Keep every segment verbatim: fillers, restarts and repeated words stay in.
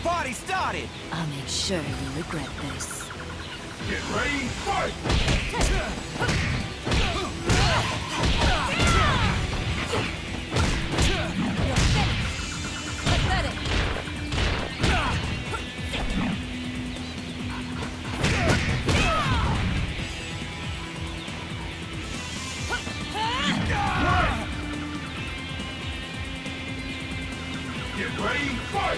Party started! I'll make sure you regret this. Get ready, fight! Get ready, fight!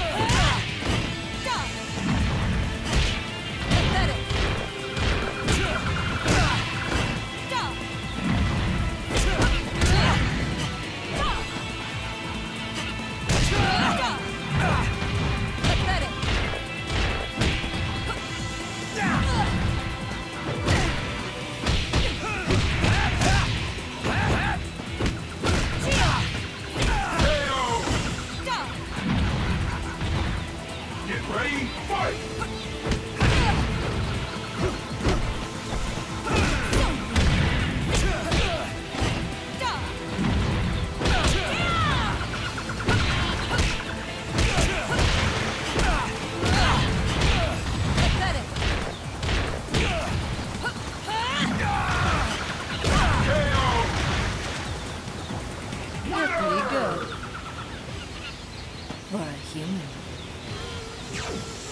Ready, fight! You're pretty good. For a human.